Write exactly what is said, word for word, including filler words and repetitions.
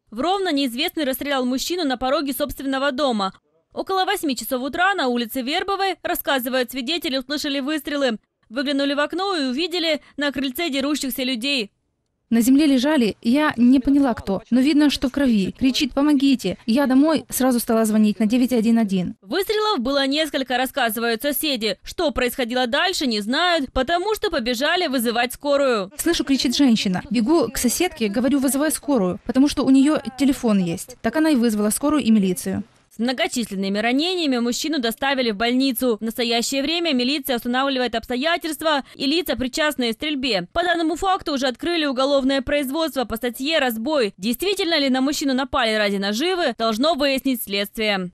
В Ровно неизвестный расстрелял мужчину на пороге собственного дома. Около восьми часов утра на улице Вербовой, рассказывают свидетели, услышали выстрелы. Выглянули в окно и увидели на крыльце дерущихся людей. На земле лежали, я не поняла кто, но видно, что в крови. Кричит: «Помогите!» Я домой сразу стала звонить на девять один один. Выстрелов было несколько, рассказывают соседи. Что происходило дальше, не знают, потому что побежали вызывать скорую. Слышу, кричит женщина. Бегу к соседке, говорю: «Вызывай скорую», потому что у нее телефон есть. Так она и вызвала скорую и милицию. С многочисленными ранениями мужчину доставили в больницу. В настоящее время милиция устанавливает обстоятельства и лица, причастные к стрельбе. По данному факту уже открыли уголовное производство по статье «Разбой». Действительно ли на мужчину напали ради наживы, должно выяснить следствие.